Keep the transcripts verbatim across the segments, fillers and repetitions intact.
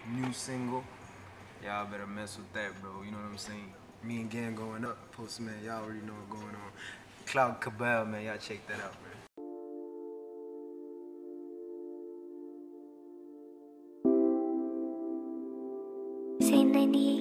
new single. Y'all better mess with that, bro. You know what I'm saying? Me and Gang going up. Postman, y'all already know what's going on. Cloud Cabal, man, y'all check that out, man. Say ninety-eight.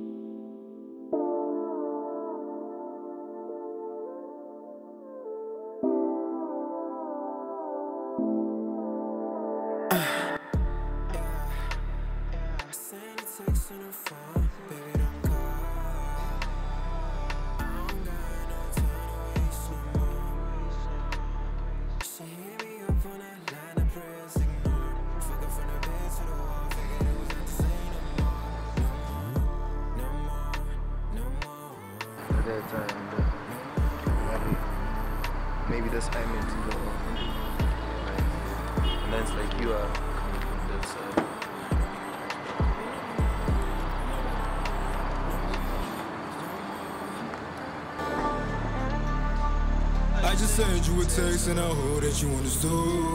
That time, but maybe that's I meant to go on. Right? And then it's like you are coming from that side. I just sent you a text and I hope that you understood,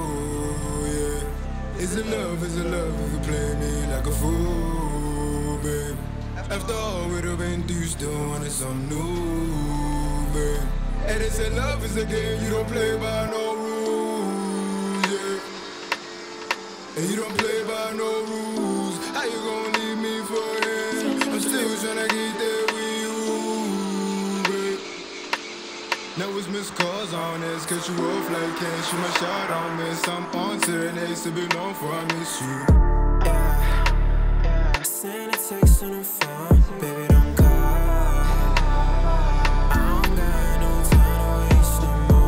yeah. Is it love, is it love if you play me like a fool, babe? After all we've been through, you still wanted something new, babe. And they say love is a game, you don't play by no rules, yeah. And you don't play by no rules. How you gonna leave me for him? I'm still tryna get there with you, babe. Now it's missed calls on this, cut you off like can't shoot my shot on miss. I'm on to the next to be known for I miss you. Yeah, I sent a text on the phone, baby don't call. I don't got no time to waste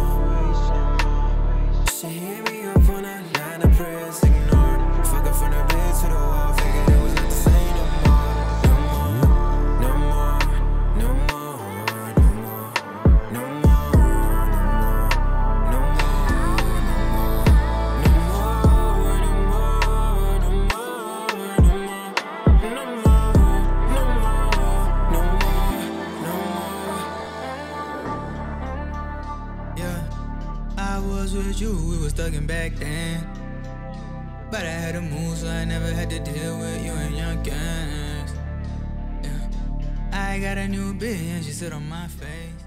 no more. She hit me up on that line, I press ignore. Fuck her from the bed to the wall, figured it was not the same no more. No more, no more, no more, no more, no more, no more, no more, no more, no more, no more, no more, no more. I was with you, we was thuggin' back then. But I had to move, so I never had to deal with you and your gangs. Yeah. I got a new bitch and she sit on my face.